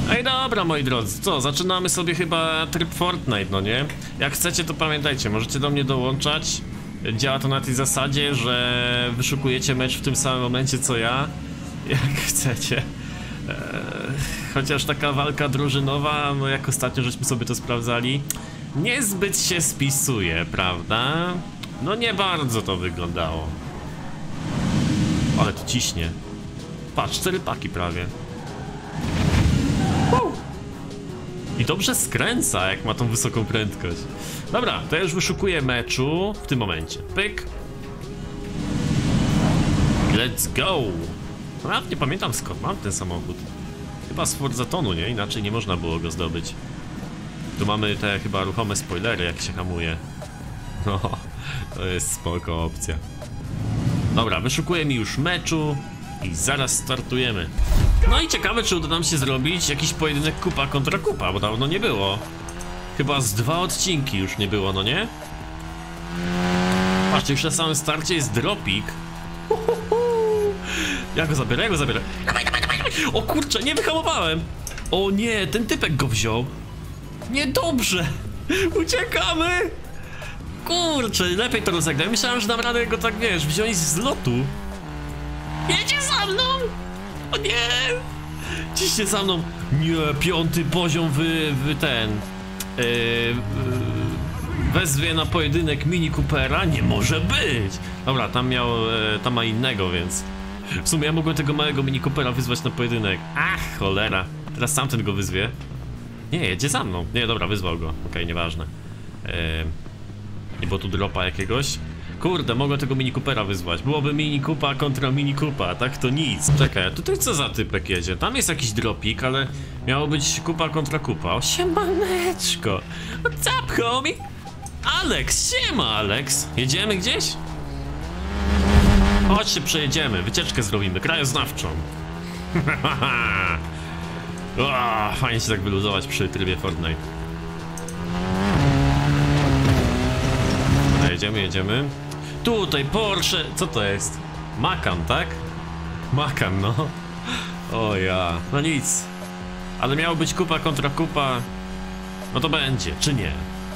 Ej, dobra, moi drodzy, co? Zaczynamy sobie chyba tryb Fortnite, no nie? Jak chcecie, to pamiętajcie, możecie do mnie dołączać. Działa to na tej zasadzie, że wyszukujecie mecz w tym samym momencie co ja. Jak chcecie. Chociaż taka walka drużynowa, no jak ostatnio żeśmy sobie to sprawdzali, niezbyt się spisuje, prawda? No nie bardzo to wyglądało. Ale to ciśnie. Patrz, 4 paki prawie. I dobrze skręca, jak ma tą wysoką prędkość. Dobra, to ja już wyszukuję meczu w tym momencie. Pyk. Let's go. No, ja nie pamiętam skąd mam ten samochód. Chyba z Forzatonu, nie? Inaczej nie można było go zdobyć. Tu mamy te chyba ruchome spoilery, jak się hamuje. No, to jest spoko opcja. Dobra, wyszukuję mi już meczu i zaraz startujemy. No i ciekawe, czy uda nam się zrobić jakiś pojedynek kupa kontra kupa, bo dawno nie było. Chyba z 2 odcinki już nie było, no nie? Patrzcie, już na samym starcie jest dropik. Ja go zabiorę, ja go zabiorę. O kurczę, nie wyhamowałem. O nie, ten typek go wziął. Niedobrze. Uciekamy. Kurczę, lepiej to rozegrać. Myślałem, że dam radę go tak, wiesz, wziąć z lotu. Jedzie za mną. O nie. Ciśnie za mną. Nie, 5. poziom wezwie na pojedynek Mini Coopera. Nie może być. Dobra, tam ma innego, więc w sumie ja mogłem tego małego Mini Coopera wyzwać na pojedynek. Ach, cholera. Teraz sam ten go wyzwie. Nie, jedzie za mną. Nie, dobra, wyzwał go. Okej, nieważne. Nie było tu dropa jakiegoś. Kurde, mogę tego Mini Coopera wyzwać. Byłoby Mini Coopa kontra Mini Coopa, tak to nic. Czekaj, tutaj co za typek jedzie? Tam jest jakiś dropik, ale miało być kupa kontra kupa. O, siemaneczko. What's up, homie? Alex, siema, Alex. Jedziemy gdzieś? Chodź się przejedziemy, wycieczkę zrobimy, krajoznawczą. O, fajnie się tak wyluzować przy trybie Fortnite. Jedziemy. Tutaj Porsche, co to jest? Macan, tak? Macan, no. O ja, no nic. Ale miało być kupa kontra kupa. No to będzie, czy nie?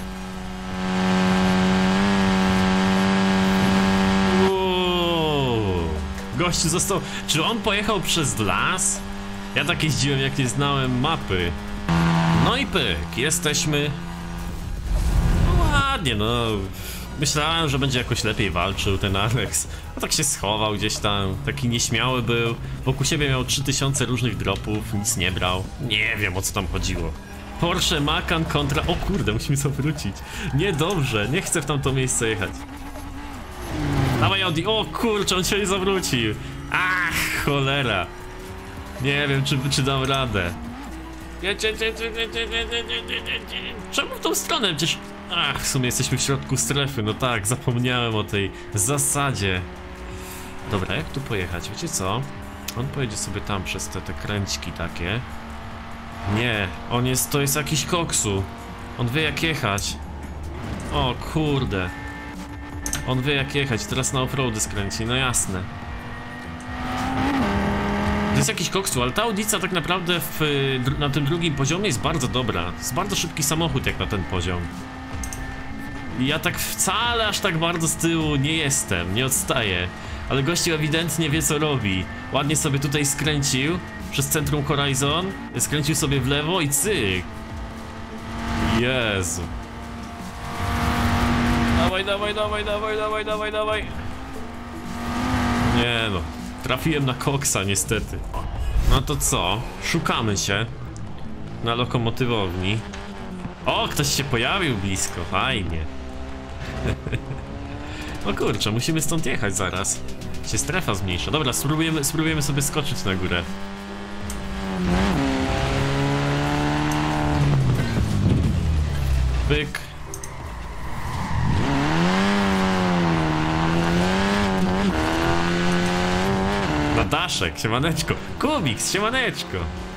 Gościu został... Czy on pojechał przez las? Ja tak jeździłem, jak nie znałem mapy. No i pyk, jesteśmy... No ładnie, no... Myślałem, że będzie jakoś lepiej walczył ten Alex. A tak się schował gdzieś tam, taki nieśmiały był. Wokół siebie miał 3000 różnych dropów, nic nie brał. Nie wiem, o co tam chodziło. Porsche Macan kontra... O kurde, musimy sobie wrócić. Niedobrze, nie chcę w tamto miejsce jechać. Dawaj Audi, o kurczę, on się nie zawrócił. Ach, cholera. Nie wiem, czy dam radę. Czemu w tą stronę? Przecież... Ach, w sumie jesteśmy w środku strefy, no tak, zapomniałem o tej zasadzie. Dobra, jak tu pojechać? Wiecie co? On pojedzie sobie tam przez te kręćki takie. Nie, to jest jakiś koksu. On wie jak jechać. O kurde. On wie jak jechać, teraz na offroady skręci, no jasne. To jest jakiś koksu, ale ta Audica tak naprawdę na tym drugim poziomie jest bardzo dobra. To jest bardzo szybki samochód jak na ten poziom. I ja tak wcale aż tak bardzo z tyłu nie jestem, nie odstaję. Ale gościu ewidentnie wie co robi. Ładnie sobie tutaj skręcił przez centrum Horizon. Skręcił sobie w lewo i cyk. Jezu. Dawaj. Nie no, trafiłem na koksa niestety. No to co? Szukamy się na lokomotywowni. O, ktoś się pojawił blisko, fajnie. O kurczę, musimy stąd jechać zaraz. Się strefa zmniejsza. Dobra, spróbujemy sobie skoczyć na górę. Pyk. Na daszek, siemaneczko. Kubiks, siemaneczko.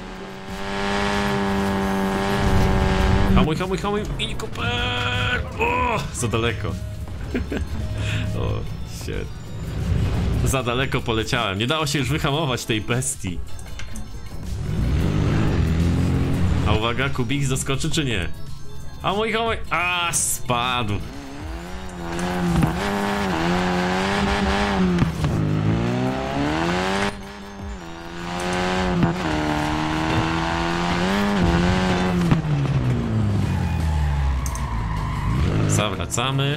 Hamuj, Mini Cooper! O, za daleko. O, shit. Za daleko poleciałem. Nie dało się już wyhamować tej bestii. A uwaga, Kubik doskoczy czy nie? A mój hołek... A, spadł. Zawracamy.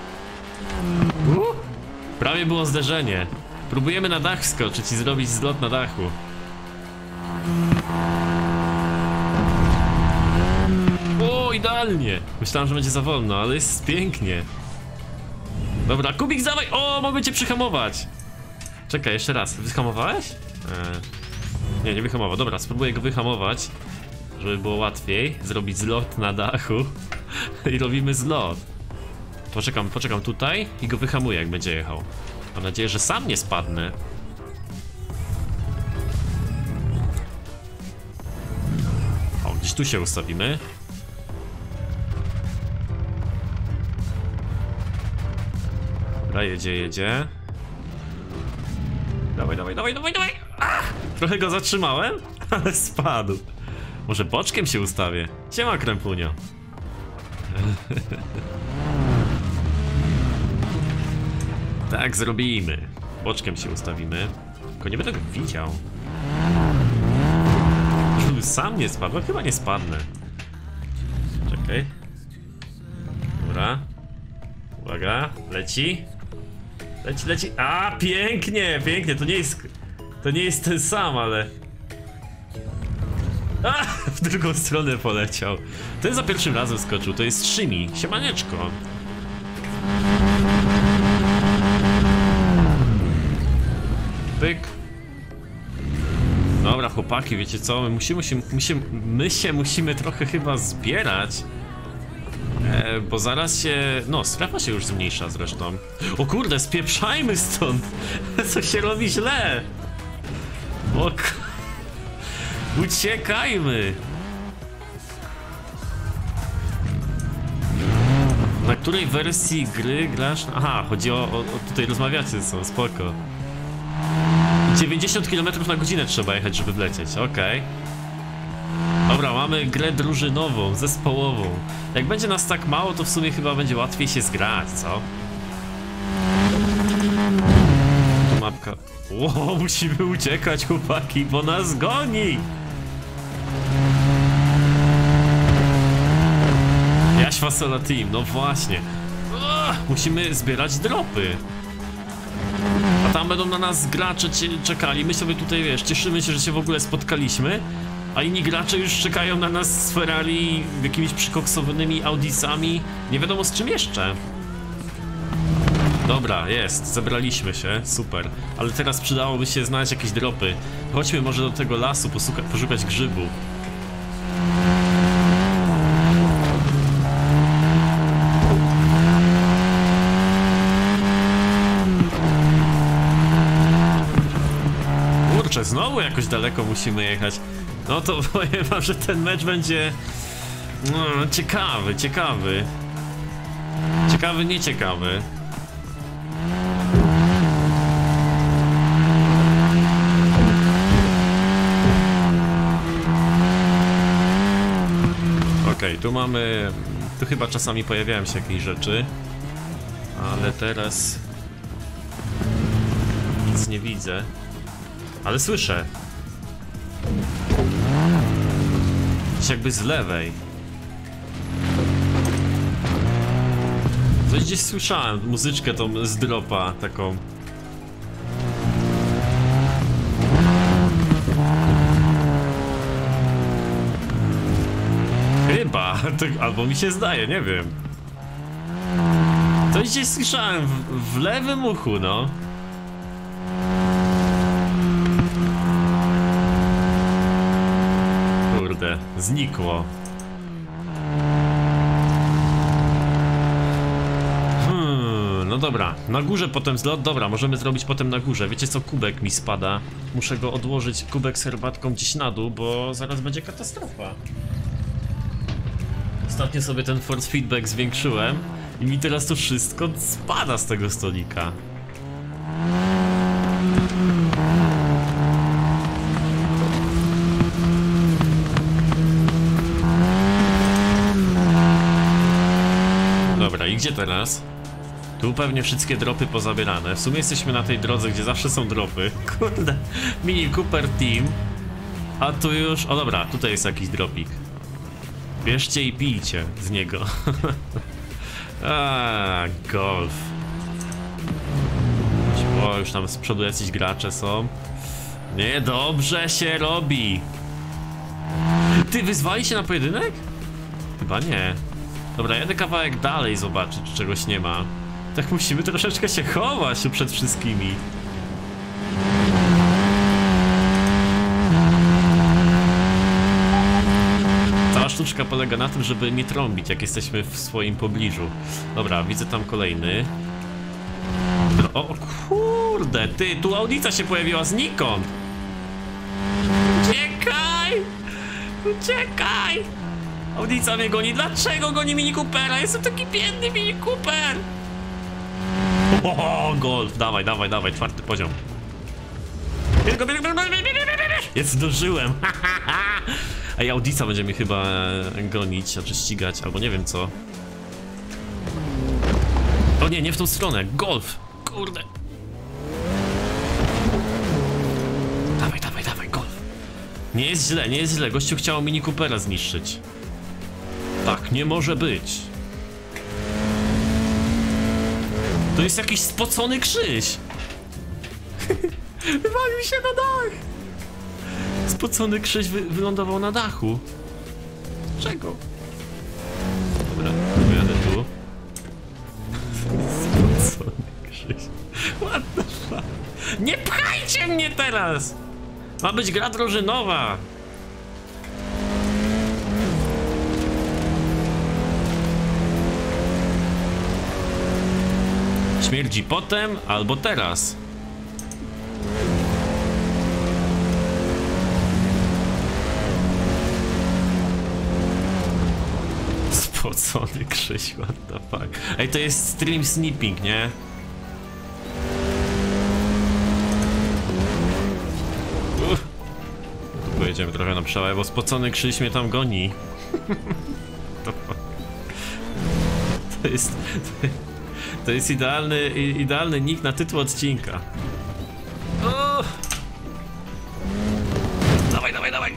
Prawie było zderzenie. Próbujemy na dach skoczyć i zrobić zlot na dachu. O, idealnie! Myślałem, że będzie za wolno, ale jest pięknie. Dobra, Kubik, dawaj! O, mogę cię przyhamować! Czekaj, jeszcze raz. Wyhamowałeś? Nie, nie wyhamował. Dobra, spróbuję go wyhamować, żeby było łatwiej zrobić zlot na dachu. I robimy zlot. Poczekam tutaj i go wyhamuję, jak będzie jechał. Mam nadzieję, że sam nie spadnę. O, gdzieś tu się ustawimy. Dobra, jedzie. Dawaj. Ach, trochę go zatrzymałem, ale spadł. Może boczkiem się ustawię. Siema, krępunio. Tak zrobimy. Boczkiem się ustawimy. Tylko nie będę go widział. Żeby sam nie spadł, chyba nie spadnę. Czekaj. Dobra. Uwaga, leci. Leci. A, pięknie. To nie jest ten sam, ale... A, w drugą stronę poleciał. Ten za pierwszym razem skoczył, to jest Szymi. Siemaneczko. Pyk. Dobra, chłopaki, wiecie co? My się musimy trochę chyba zbierać. Bo zaraz się... No, strefa się już zmniejsza zresztą. O kurde, spieprzajmy stąd! Co się robi źle! Uciekajmy! Na której wersji gry grasz? Aha, chodzi o tutaj rozmawiacie, są spoko. 90 km na godzinę trzeba jechać, żeby wlecieć, okej. Dobra, mamy grę drużynową, zespołową. Jak będzie nas tak mało, to w sumie chyba będzie łatwiej się zgrać, co? Tu mapka... Ło, musimy uciekać, chłopaki, bo nas goni! Jaś Fasola Team, no właśnie. Musimy zbierać dropy. A tam będą na nas gracze czekali. My sobie tutaj, wiesz, cieszymy się, że się w ogóle spotkaliśmy. A inni gracze już czekają na nas z Ferrari, jakimiś przykoksowanymi Audisami. Nie wiadomo z czym jeszcze. Dobra, jest, zebraliśmy się, super. Ale teraz przydałoby się znaleźć jakieś dropy. Chodźmy może do tego lasu, poszukać grzybów. Kurczę, znowu jakoś daleko musimy jechać. No to powiem wam, że ten mecz będzie... No, ciekawy. Ciekawy, nieciekawy. Okej, tu mamy... Tu chyba czasami pojawiają się jakieś rzeczy. Ale teraz... Nic nie widzę. Ale słyszę. Gdzieś jakby z lewej. Coś gdzieś słyszałem, muzyczkę tą z dropa, taką. Chyba, albo mi się zdaje, nie wiem. Coś gdzieś słyszałem w lewym uchu, no. Kurde, znikło. No dobra, na górze potem zlot, dobra, możemy zrobić potem na górze. Wiecie co, kubek mi spada. Muszę go odłożyć, kubek z herbatką gdzieś na dół, bo zaraz będzie katastrofa. Ostatnio sobie ten force feedback zwiększyłem i mi teraz to wszystko spada z tego stolika. i gdzie teraz? Tu pewnie wszystkie dropy pozabierane. W sumie jesteśmy na tej drodze, gdzie zawsze są dropy. Kurde, Mini Cooper Team. A tu już... O dobra, tutaj jest jakiś dropik. Bierzcie i pijcie z niego. Golf. O, już tam z przodu jacyś gracze są. Nie, dobrze się robi. Ty, wyzwali się na pojedynek? Chyba nie. Dobra, jadę kawałek dalej zobaczyć, czy czegoś nie ma. Tak musimy troszeczkę się chować tu przed wszystkimi. Cała sztuczka polega na tym, żeby nie trąbić, jak jesteśmy w swoim pobliżu. Dobra, widzę tam kolejny. O kurde, ty, tu audica się pojawiła znikąd. Uciekaj! Uciekaj! Audica mnie goni, dlaczego goni Mini Coopera? Jestem taki biedny Mini Cooper! O, golf, dawaj, dawaj, dawaj, 4. poziom. Jest, zdążyłem. Ej, audica będzie mnie chyba gonić, czy ścigać, albo nie wiem co. O nie, nie w tą stronę, golf, kurde. Dawaj, dawaj, dawaj, golf. Nie jest źle, nie jest źle, gościu chciał Mini Coopera zniszczyć. Tak, nie może być. To jest jakiś spocony Krzyś. Wywalił się na dach. Spocony Krzyś wylądował na dachu. Czego? Dobra, wyjadę tu. Spocony Krzyś. What the fuck? Nie pchajcie mnie teraz! Ma być gra drużynowa. Śmierdzi potem albo teraz. Spocony Krzyś, what the fuck. Ej, to jest stream snipping, nie? Tu pojedziemy trochę na przełaj, bo spocony Krzyś mnie tam goni. To jest idealny nick na tytuł odcinka. O! Dawaj, dawaj, dawaj!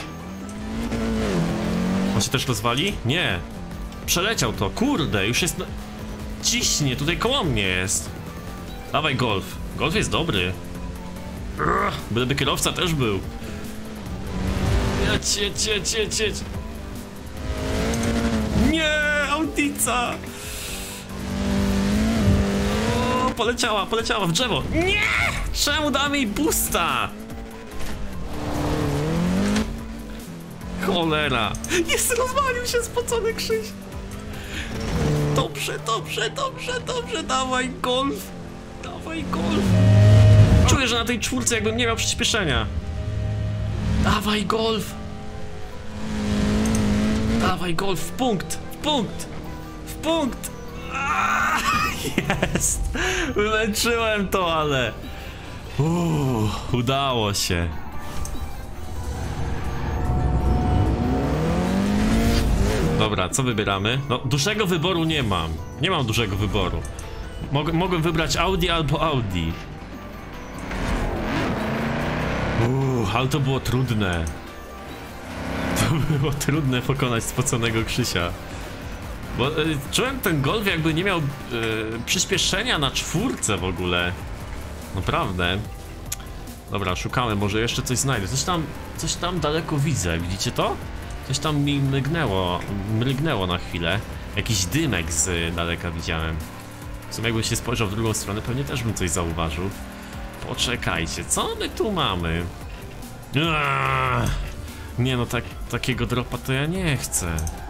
On się też rozwali? Nie. Przeleciał to, kurde, już jest... Ciśnie, tutaj koło mnie jest. Dawaj, golf. Golf jest dobry. Byleby kierowca też był. Jedź. Nie, audica! O, poleciała w drzewo. Nie! Czemu da mi boosta? Cholera! Jest, rozwalił się spocony Krzyś! Dobrze, dawaj golf! Dawaj golf! Czuję, że na tej 4 jakbym nie miał przyspieszenia. Dawaj golf! Dawaj golf, w punkt! Jest! Wymęczyłem to, ale... udało się. Dobra, co wybieramy? No, dużego wyboru nie mam. Nie mam dużego wyboru. Mogłem wybrać Audi albo Audi. Ale to było trudne. To było trudne pokonać spoconego Krzysia. Bo czułem ten golf jakby nie miał przyspieszenia na 4 w ogóle. Naprawdę. Dobra, szukałem, może jeszcze coś znajdę. Coś tam daleko widzę, widzicie to? Coś tam mi mrygnęło na chwilę. Jakiś dymek z daleka widziałem. W sumie jakbym się spojrzał w drugą stronę, pewnie też bym coś zauważył. Poczekajcie, co my tu mamy? Nie no, takiego dropa to ja nie chcę.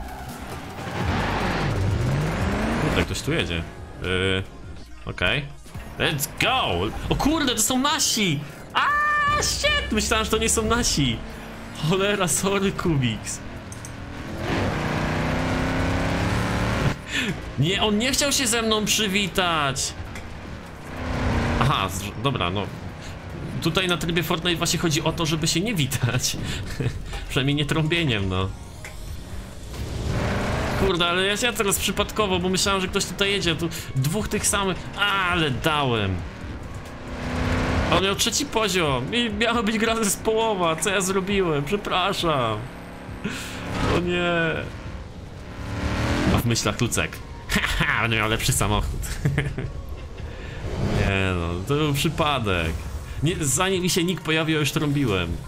Kurde, ktoś tu jedzie. Okej. Let's go! O kurde, to są nasi! Shit! Myślałem, że to nie są nasi. Cholera, sorry, Kubiks. Nie, on nie chciał się ze mną przywitać. Aha, dobra, no. Tutaj na trybie Fortnite właśnie chodzi o to, żeby się nie witać. Przynajmniej nie trąbieniem, no. Kurde, ale ja teraz przypadkowo, bo myślałem, że ktoś tutaj jedzie, tu dwóch tych samych, ale dałem. On miał 3. poziom i miała być gra zespołowa, co ja zrobiłem, przepraszam. O nie. A w myślach Lucek. Haha, będę miał lepszy samochód. Nie no, to był przypadek. Nie, zanim mi się nikt pojawił, już trąbiłem.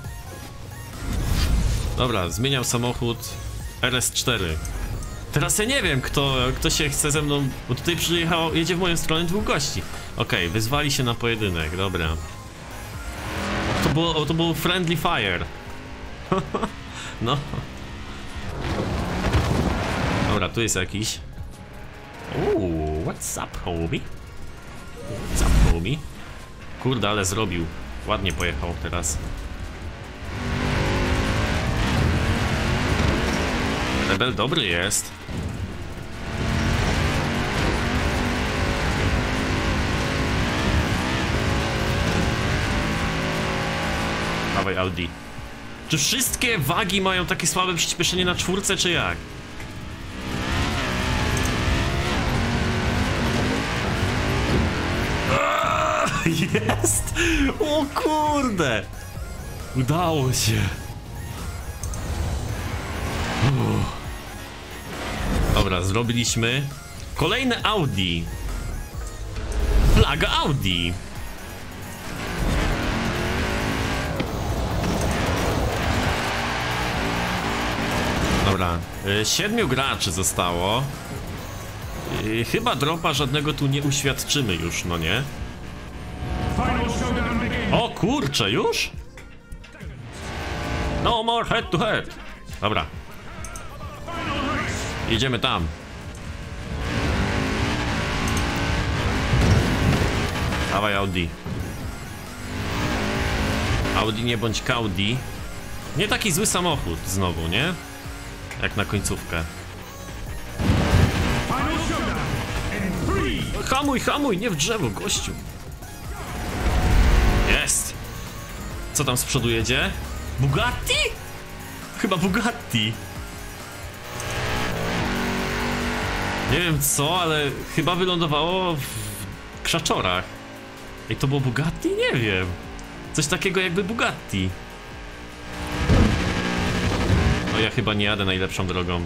Dobra, zmieniam samochód. RS4. Teraz ja nie wiem, kto się chce ze mną, bo tutaj przyjechał, jedzie w moją stronę 2 gości. Okej, wyzwali się na pojedynek, dobra. To było friendly fire. No. Dobra, tu jest jakiś. What's up, homie? What's up, homie? Kurde, ale zrobił. Ładnie pojechał teraz. Rebel dobry jest. Dawaj Audi. Czy wszystkie wagi mają takie słabe przyspieszenie na 4, czy jak? Jest! O kurde! Udało się! Dobra, zrobiliśmy kolejne Audi. Flaga Audi. Dobra, 7 graczy zostało. Chyba dropa żadnego tu nie uświadczymy już, no nie? O kurczę, już? No more head to head. Dobra. Jedziemy tam. Dawaj Audi. Audi nie bądź Kaudi. Nie taki zły samochód znowu, nie? Jak na końcówkę. Hamuj, hamuj, nie w drzewo, gościu. Jest. Co tam z przodu jedzie? Bugatti? Chyba Bugatti. Nie wiem co, ale chyba wylądowało w krzaczorach. Ej, to było Bugatti? Nie wiem. Coś takiego jakby Bugatti. No ja chyba nie jadę najlepszą drogą.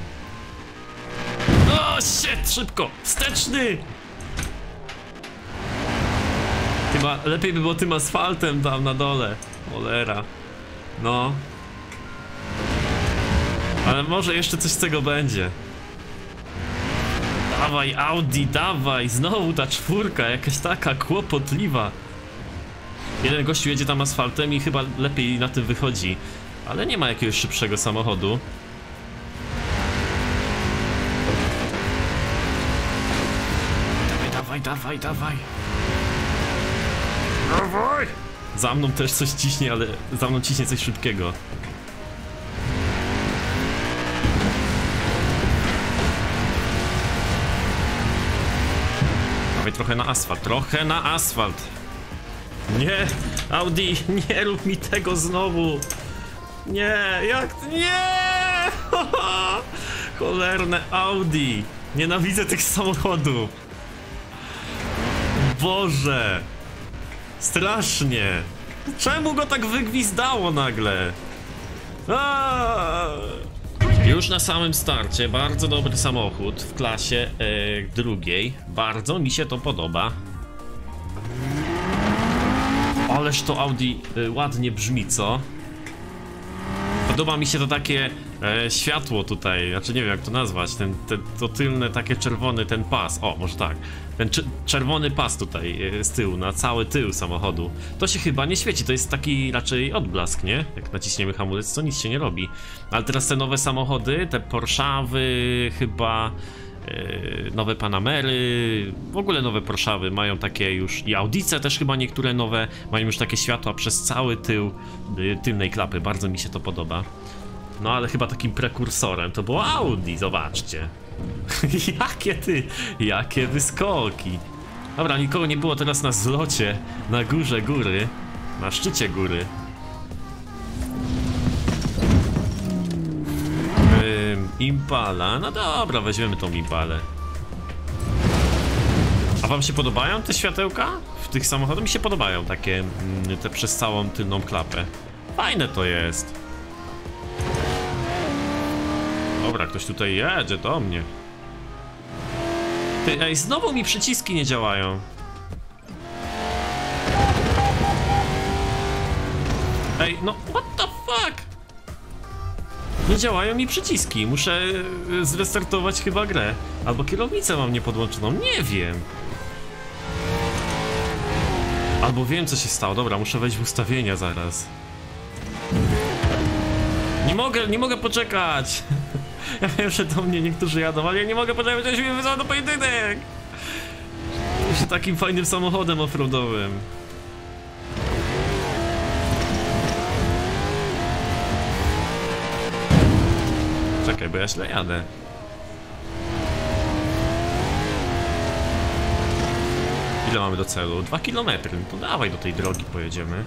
O, shit, szybko! Wsteczny! Chyba lepiej by było tym asfaltem tam na dole. Cholera. No. Ale może jeszcze coś z tego będzie. Dawaj Audi, dawaj! Znowu ta 4, jakaś taka kłopotliwa. Jeden gościu jedzie tam asfaltem i chyba lepiej na tym wychodzi. Ale nie ma jakiegoś szybszego samochodu. Dawaj, dawaj, dawaj. Dawaj! Za mną też coś ciśnie, ale za mną ciśnie coś szybkiego. Dawaj trochę na asfalt, trochę na asfalt. Nie, Audi, nie rób mi tego znowu. Nie, jak... Nie! Cholerne Audi. Nienawidzę tych samochodów. Boże. Strasznie. Czemu go tak wygwizdało nagle? Już na samym starcie bardzo dobry samochód w klasie drugiej. Bardzo mi się to podoba. Ależ to Audi ładnie brzmi, co? Podoba mi się to takie światło tutaj, znaczy nie wiem jak to nazwać, to tylne takie czerwony ten pas, o może tak, ten czerwony pas tutaj z tyłu, na cały tył samochodu. To się chyba nie świeci, to jest taki raczej odblask, nie? Jak naciśniemy hamulec, to nic się nie robi. Ale teraz te nowe samochody, te Porschawy chyba, nowe Panamery, w ogóle nowe Porschawy mają takie już, i Audice też chyba niektóre nowe, mają już takie światła przez cały tył tylnej klapy, bardzo mi się to podoba. No ale chyba takim prekursorem to było Audi, zobaczcie. Jakie wyskoki. Dobra, nikogo nie było teraz na zlocie, na górze góry, na szczycie góry. Impala, no dobra, weźmiemy tą Impalę. A wam się podobają te światełka? W tych samochodach mi się podobają takie, te przez całą tylną klapę. Fajne to jest. Dobra, ktoś tutaj jedzie do mnie. Ty, ej, znowu mi przyciski nie działają. Ej, no what the fuck? Nie działają mi przyciski, muszę zrestartować chyba grę. Albo kierownicę mam niepodłączoną, nie wiem. Albo wiem co się stało, dobra, muszę wejść w ustawienia zaraz. Nie mogę poczekać. Ja wiem, że do mnie niektórzy jadą, ale ja nie mogę poczekać, że mnie wyzwał do pojedynek. Się takim fajnym samochodem offroadowym. Czekaj, bo ja źle jadę. Ile mamy do celu? 2 km. No to dawaj do tej drogi pojedziemy.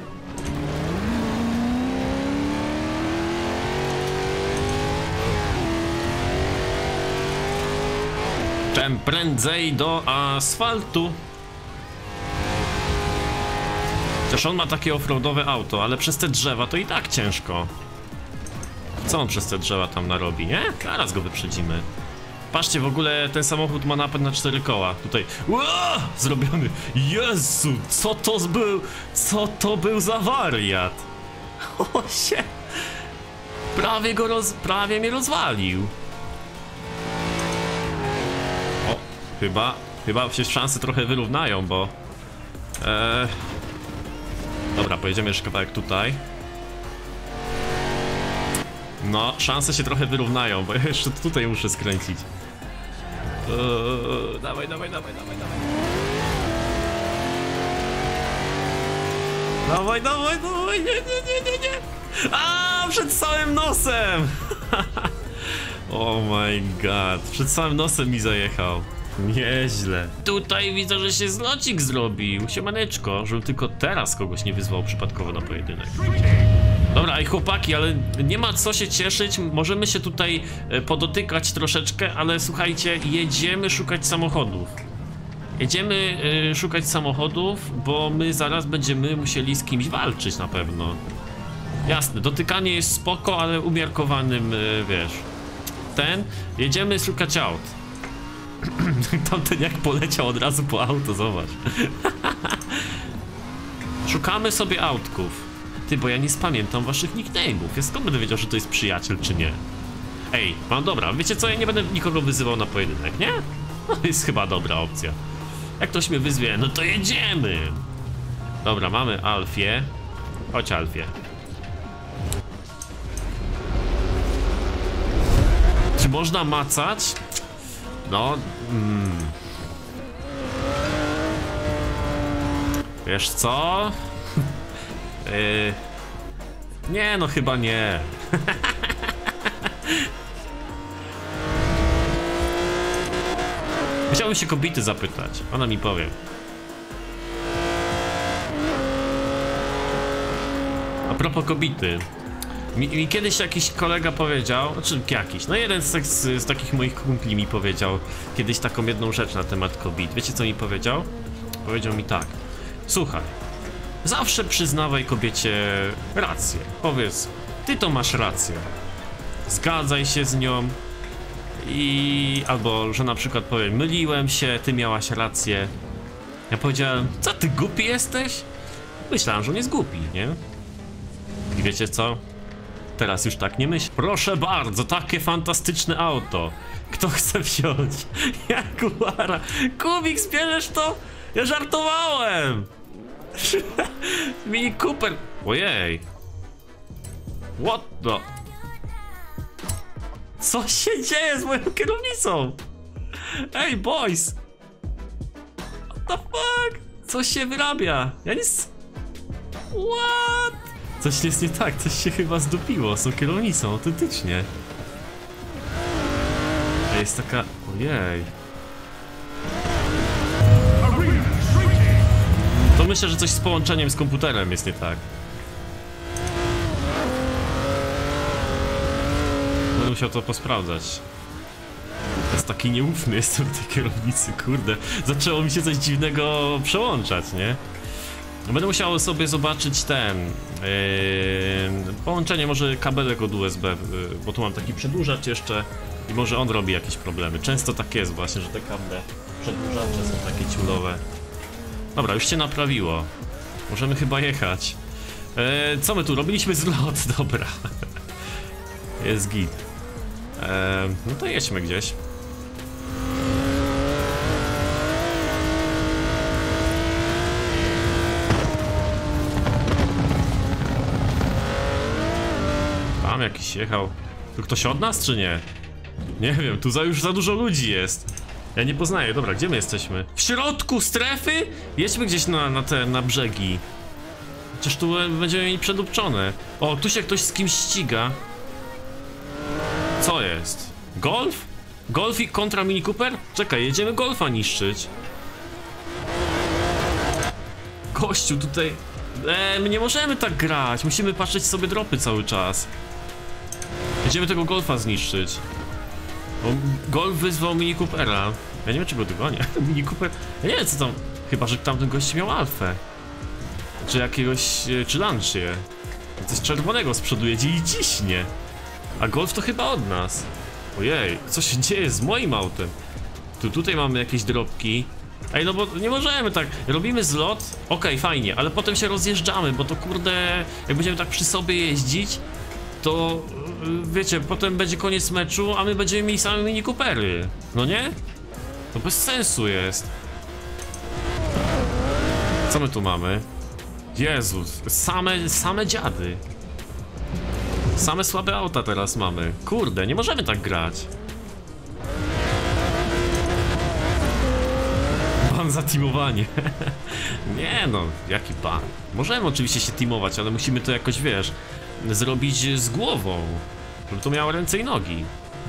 Czym prędzej do asfaltu. Chociaż on ma takie offroadowe auto, ale przez te drzewa to i tak ciężko. Co on przez te drzewa tam narobi, nie? Zaraz go wyprzedzimy. Patrzcie, w ogóle ten samochód ma napęd na 4 koła. Tutaj. Ło! Zrobiony. Jezu, co to był za wariat? O się. Prawie mnie rozwalił. O, chyba się szanse trochę wyrównają, bo... Dobra, pojedziemy jeszcze kawałek tutaj. No, szanse się trochę wyrównają, bo ja jeszcze tutaj muszę skręcić. Dawaj. Dawaj, nie. A, przed całym nosem! Oh my god, przed całym nosem mi zajechał. Nieźle. Tutaj widzę, że się zlocik zrobił. Siemaneczko, żebym tylko teraz kogoś nie wyzwał przypadkowo na pojedynek. Dobra, i chłopaki, ale nie ma co się cieszyć, możemy się tutaj podotykać troszeczkę, ale słuchajcie, jedziemy szukać samochodów. Jedziemy szukać samochodów, bo my zaraz będziemy musieli z kimś walczyć na pewno. Jasne, dotykanie jest spoko, ale umiarkowanym, wiesz. Jedziemy szukać aut. Tamten jak poleciał od razu po auto, zobacz. Szukamy sobie autków. Ty, bo ja nie spamiętam waszych nickname'ów. Ja skąd będę wiedział, że to jest przyjaciel, czy nie? Ej, no dobra, wiecie co? Ja nie będę nikogo wyzywał na pojedynek, nie? No to jest chyba dobra opcja. Jak ktoś mnie wyzwie, no to jedziemy! Dobra, mamy Alfię. Chodź, Alfię. Czy można macać? No... Wiesz co? Nie, no chyba nie. Chciałbym się kobiety zapytać, ona mi powie. A propos kobiety. Mi kiedyś jakiś kolega powiedział, znaczy jakiś, no jeden z takich moich kumpli mi powiedział kiedyś taką jedną rzecz na temat kobiet. Wiecie co mi powiedział? Powiedział mi tak. Słuchaj, zawsze przyznawaj kobiecie rację. Powiedz, ty to masz rację. Zgadzaj się z nią. Albo, że na przykład powiem, myliłem się, ty miałaś rację. Ja powiedziałem, co ty głupi jesteś? Myślałem, że on jest głupi, nie? I wiecie co? Teraz już tak nie myślę. Proszę bardzo, takie fantastyczne auto. Kto chce wziąć? Jaguara. Kubik, zbierzesz to? Ja żartowałem. Mini Cooper. Ojej. What the... Co się dzieje z moją kierownicą? Ej, boys. What the fuck? Coś się wyrabia. Ja nic... What? Coś jest nie tak, coś się chyba zdupiło z tą kierownicą, autentycznie. Jest taka... Ojej. To myślę, że coś z połączeniem z komputerem jest nie tak. będę musiał to posprawdzać. To jest taki nieufny jestem w tej kierownicy, kurde. Zaczęło mi się coś dziwnego przełączać, nie? Będę musiał sobie zobaczyć ten... połączenie może kabelek od USB, bo tu mam taki przedłużacz jeszcze i może on robi jakieś problemy. Często tak jest właśnie, że te kable przedłużacze są takie ciulowe. Dobra, już się naprawiło. Możemy chyba jechać. Co my tu? Robiliśmy zlot, dobra. Jest git. No to jedźmy gdzieś. Tam jakiś jechał. Tu ktoś od nas, czy nie? Nie wiem, tu już za dużo ludzi jest. Ja nie poznaję, dobra, gdzie my jesteśmy? W środku strefy? Jedźmy gdzieś na brzegi. Chociaż tu będziemy mieli przedupczone. O, tu się ktoś z kimś ściga. Co jest? Golf? Golf i kontra Mini Cooper? Czekaj, jedziemy Golfa niszczyć. Gościu, tutaj... my nie możemy tak grać, musimy patrzeć sobie dropy cały czas. Jedziemy tego Golfa zniszczyć. Bo Golf wyzwał Mini Coopera. Ja nie wiem, czy go dogonię. Mini Cooper... Ja nie wiem, co tam... Chyba, że tamten gość miał alfę. Czy jakiegoś... czy Lancia. Coś czerwonego z przodu jedzie i ciśnie. A Golf to chyba od nas. Ojej, co się dzieje z moim autem? Tutaj mamy jakieś dropki. Ej, no bo nie możemy tak, robimy zlot, okej, fajnie, ale potem się rozjeżdżamy, bo to kurde, jak będziemy tak przy sobie jeździć, to wiecie, potem będzie koniec meczu, a my będziemy mieli same Mini Coopery, no nie? To bez sensu jest. Co my tu mamy? Jezus, same dziady. Same słabe auta teraz mamy. Kurde, nie możemy tak grać. Ban za teamowanie. Nie no, jaki ban? Możemy oczywiście się teamować, ale musimy to jakoś, wiesz, zrobić z głową, żeby to miało ręce i nogi.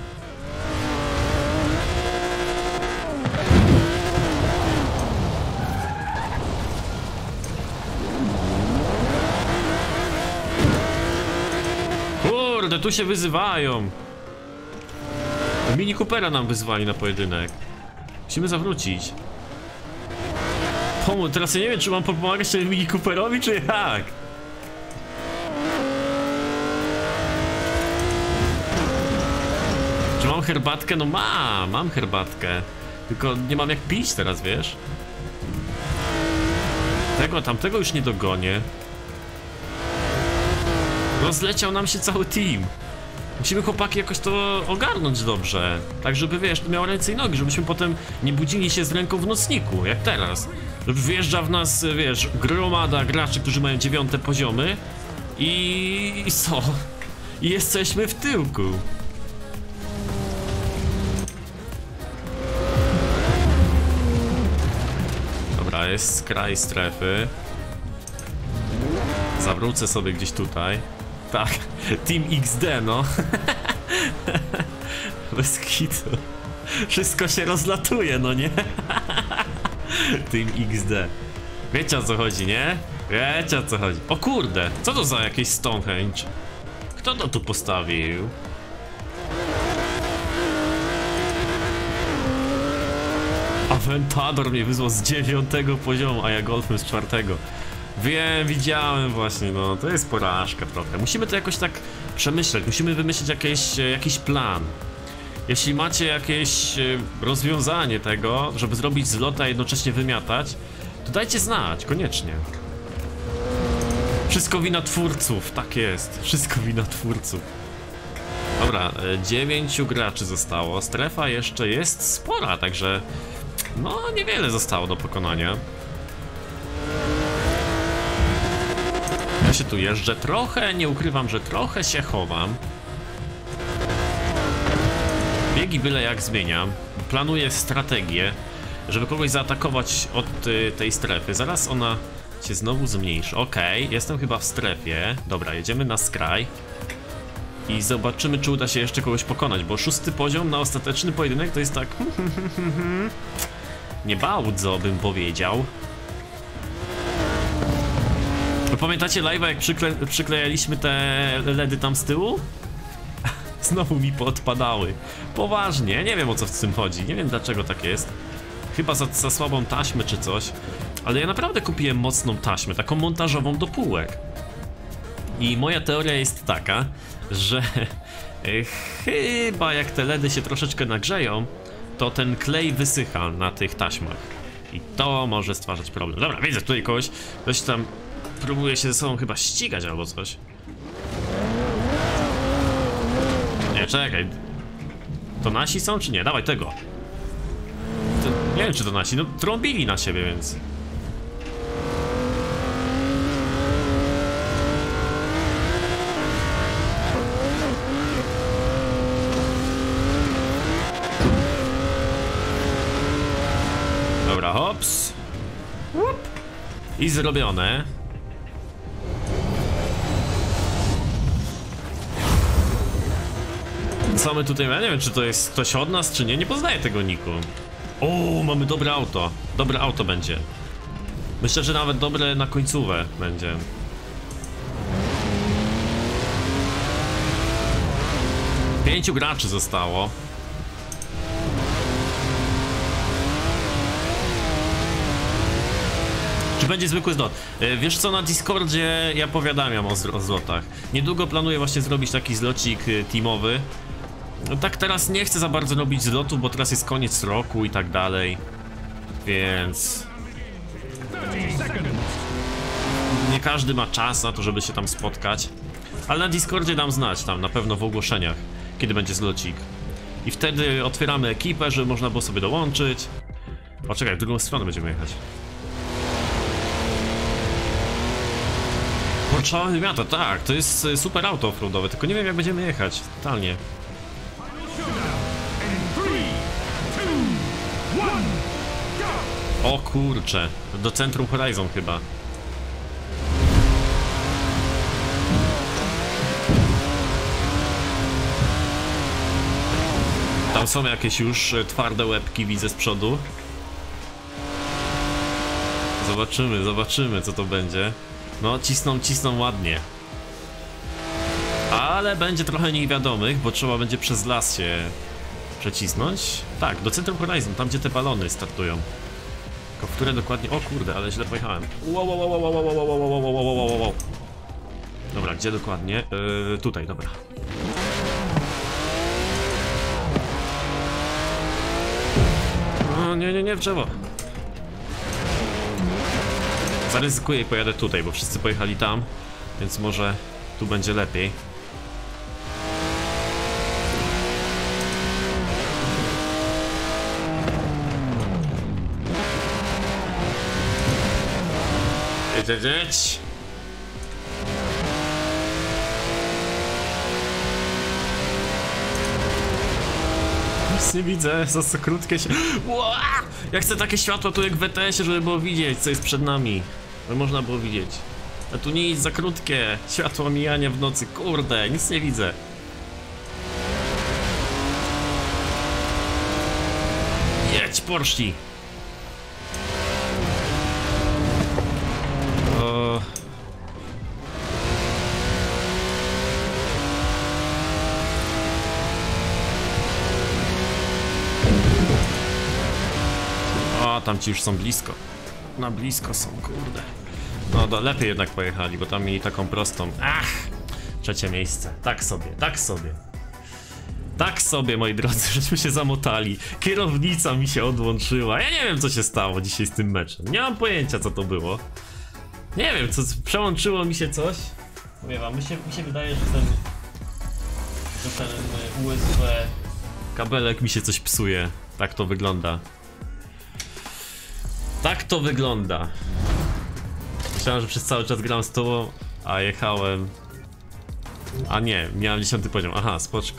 Kurde, tu się wyzywają. Mini Coopera nam wyzwali na pojedynek. Musimy zawrócić. Teraz ja nie wiem, czy mam pomagać temu Mini Cooperowi, czy jak? Czy mam herbatkę? No mam herbatkę. Tylko nie mam jak pić teraz, wiesz? Tamtego już nie dogonię. Rozleciał nam się cały team. Musimy, chłopaki, jakoś to ogarnąć dobrze. Tak, żeby, wiesz, to miało ręce i nogi, żebyśmy potem nie budzili się z ręką w nocniku, jak teraz. Żeby wjeżdża w nas, wiesz, gromada graczy, którzy mają 9 poziomy i co? I jesteśmy w tyłku. Dobra, jest kraj strefy. Zawrócę sobie gdzieś tutaj. Tak, Team XD, no. Bez kitu. Wszystko się rozlatuje, no nie? Team XD. Wiecie, o co chodzi, nie? Wiecie, o co chodzi. O kurde, co to za jakieś Stonehenge? Kto to tu postawił? Aventador mnie wyzwał z 9 poziomu, a ja Golfem z 4. Wiem, widziałem właśnie, no to jest porażka trochę. Musimy to jakoś tak przemyśleć, musimy wymyślić jakiś plan. Jeśli macie jakieś rozwiązanie tego, żeby zrobić zlot, a jednocześnie wymiatać, to dajcie znać, koniecznie. Wszystko wina twórców, tak jest, wszystko wina twórców. Dobra, 9 graczy zostało, strefa jeszcze jest spora, także no niewiele zostało do pokonania. Ja się tu jeżdżę trochę, nie ukrywam, że trochę się chowam. Biegi byle jak zmieniam. Planuję strategię, żeby kogoś zaatakować od tej strefy. Zaraz ona się znowu zmniejszy. Okej, jestem chyba w strefie. Dobra, jedziemy na skraj. I zobaczymy, czy uda się jeszcze kogoś pokonać, bo 6. poziom na ostateczny pojedynek to jest tak... nie bardzo bym powiedział. Wy pamiętacie live'a, jak przyklejaliśmy te LEDy tam z tyłu? Znowu mi poodpadały. Poważnie, nie wiem o co w tym chodzi, nie wiem dlaczego tak jest. Chyba za słabą taśmę czy coś. Ale ja naprawdę kupiłem mocną taśmę, taką montażową do półek. I moja teoria jest taka, że chyba jak te LEDy się troszeczkę nagrzeją, to ten klej wysycha na tych taśmach. I to może stwarzać problem. Dobra, widzę tutaj kogoś. Ktoś tam próbuje się ze sobą chyba ścigać albo coś. Nie, czekaj. To nasi są czy nie? Dawaj tego. Nie wiem czy to nasi, no trąbili na siebie, więc... Dobra, hops. Łup. I zrobione. Co my tutaj... Ja nie wiem czy to jest ktoś od nas czy nie, nie poznaję tego niku. O, mamy dobre auto. Dobre auto będzie. Myślę, że nawet dobre na końcówę będzie. Pięciu graczy zostało. Czy będzie zwykły zlot? Wiesz co, na Discordzie ja powiadamiam o zlotach. Niedługo planuję właśnie zrobić taki zlocik teamowy. No tak teraz nie chcę za bardzo robić zlotów, bo teraz jest koniec roku i tak dalej. Więc... nie każdy ma czas na to, żeby się tam spotkać. Ale na Discordzie dam znać tam, na pewno w ogłoszeniach, kiedy będzie zlocik. I wtedy otwieramy ekipę, żeby można było sobie dołączyć. O, czekaj, w drugą stronę będziemy jechać. Porsche Miata, tak, to jest super auto offroadowe, tylko nie wiem jak będziemy jechać, totalnie. O kurcze, do centrum Horizon chyba. Tam są jakieś już twarde łebki, widzę z przodu. Zobaczymy co to będzie. No, cisną ładnie. Ale będzie trochę niewiadomych, bo trzeba będzie przez las się przecisnąć. Tak, do centrum Horizon, tam gdzie te balony startują. Tylko w które dokładnie... O kurde, ale źle pojechałem. Wow. Dobra, gdzie dokładnie? Tutaj, dobra. O, nie, w drzewo. Zaryzykuję i pojadę tutaj, bo wszyscy pojechali tam, więc może tu będzie lepiej. Jedź. Nic nie widzę, za krótkie się... Ła! Ja chcę takie światło tu jak w ETS-ie, żeby było widzieć, co jest przed nami. Żeby można było widzieć. A tu nic, za krótkie. Światło mijania w nocy, kurde, nic nie widzę. Jedź, Porsche. O, tam ci już są blisko. Na blisko są, kurde. No, lepiej jednak pojechali, bo tam mieli taką prostą. Ach! Trzecie miejsce. Tak sobie, moi drodzy, żeśmy się zamotali. Kierownica mi się odłączyła. Ja nie wiem, co się stało dzisiaj z tym meczem. Nie mam pojęcia, co to było. Nie wiem, przełączyło mi się coś. Mówię wam, mi się wydaje, że ten USB kabelek mi się coś psuje. Tak to wygląda. Tak to wygląda. Myślałem, że przez cały czas gram z tobą, a jechałem... A nie, miałem 10 poziom. Aha, spoczko.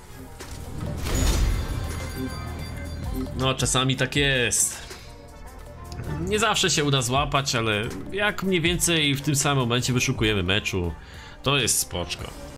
No, czasami tak jest. Nie zawsze się uda złapać, ale jak mniej więcej w tym samym momencie wyszukujemy meczu, to jest spoczko.